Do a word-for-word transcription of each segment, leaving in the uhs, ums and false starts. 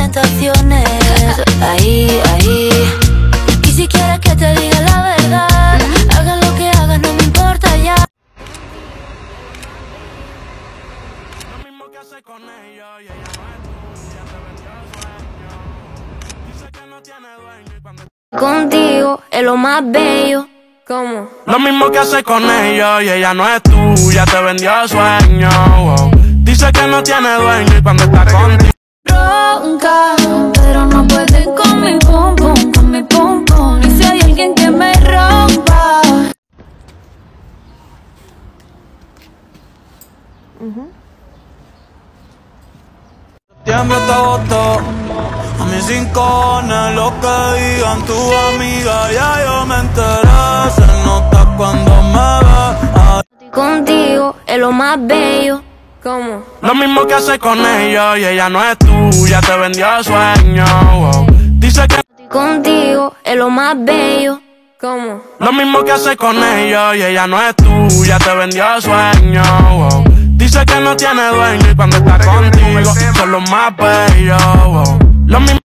tentaciones. Ahí, ahí. Y si quieres que te diga la verdad, haga lo que hagas, no me importa ya. Lo mismo que hace con ellos y ella no es tuya, te vendió el sueño. Dice que no tiene dueño y cuando Contigo es lo más bello. ¿Cómo? Lo mismo que hace con ellos y ella no es tuya, te vendió el sueño. Wow. Dice que no tiene dueño y cuando está contigo Ronca, pero no puede con mi pum pum, con mi pum pum. Y si hay alguien que me rompa. septiembre te agotó. A mis rincones, lo que digan tu amiga, ya yo me enteré. Se nota cuando me ve. Contigo es lo más bello. ¿Cómo? Lo mismo que hace con ellos y ella no es tuya, te vendió el sueño. Wow. Dice que Contigo es lo más bello. ¿Cómo? lo mismo que hace con ellos y ella no es tuya, te vendió el sueño. Wow. Dice que no tiene dueño y cuando está contigo son los más bellos. Wow. Lo mismo.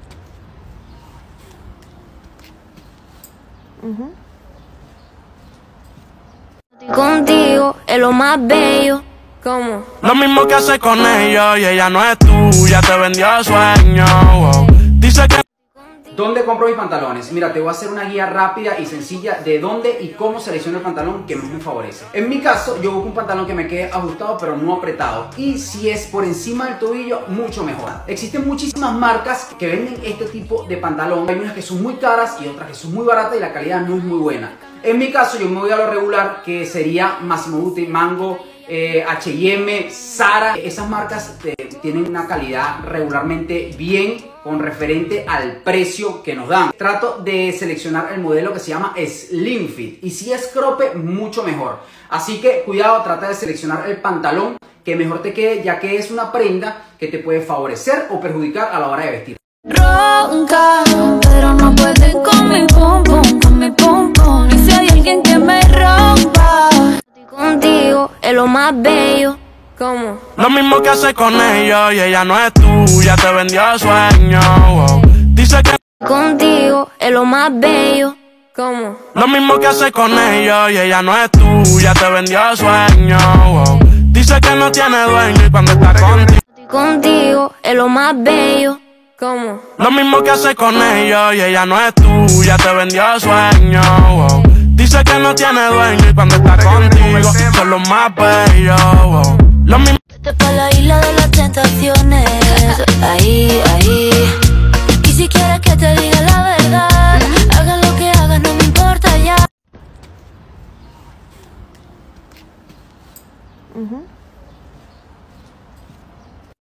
Contigo es lo más bello. ¿Cómo? Lo mismo que hace con ellos y ella no es tuya, te vendió el sueño. Wow. Dice que ¿Dónde compro mis pantalones? Mira, te voy a hacer una guía rápida y sencilla de dónde y cómo selecciono el pantalón que más me favorece. En mi caso, yo busco un pantalón que me quede ajustado pero no apretado. Y si es por encima del tobillo, mucho mejor. Existen muchísimas marcas que venden este tipo de pantalón. Hay unas que son muy caras y otras que son muy baratas y la calidad no es muy buena. En mi caso, yo me voy a lo regular, que sería Massimo Dutti, Mango, eh, H y M, Zara. Esas marcas eh, tienen una calidad regularmente bien con referente al precio que nos dan. Trato de seleccionar el modelo que se llama Slim Fit y si es crope, mucho mejor. Así que cuidado, trata de seleccionar el pantalón que mejor te quede, ya que es una prenda que te puede favorecer o perjudicar a la hora de vestir. Ronca, pero no puede con mi pum pum, con mi pum pum. Y si hay alguien que me rompa. Contigo es lo más bello. ¿Cómo? lo mismo que hace con ellos y ella no es tuya, te vendió el sueño. Wow. Dice que Contigo es lo más bello. ¿Cómo? lo mismo que hace con ellos y ella no es tuya, te vendió el sueño. Wow. Dice que no tiene dueño y cuando está contigo Contigo es lo más bello. ¿Cómo? lo mismo que hace con ellos y ella no es tuya, te vendió el sueño. Wow. Dice que no tiene dueño y cuando está contigo son los más bellos. Wow. Lo mismo. Vete pa' la isla de las tentaciones. Ahí, ahí. Y si quieres que te diga la verdad, haga lo que hagas, no me importa ya. Uh-huh.